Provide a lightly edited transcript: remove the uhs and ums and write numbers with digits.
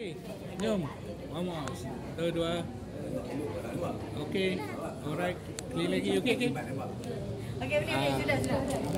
Okey. Jom. Mama. Satu, dua. Okey. Alright. Clear lagi. Okey, okey. Okey, sudah.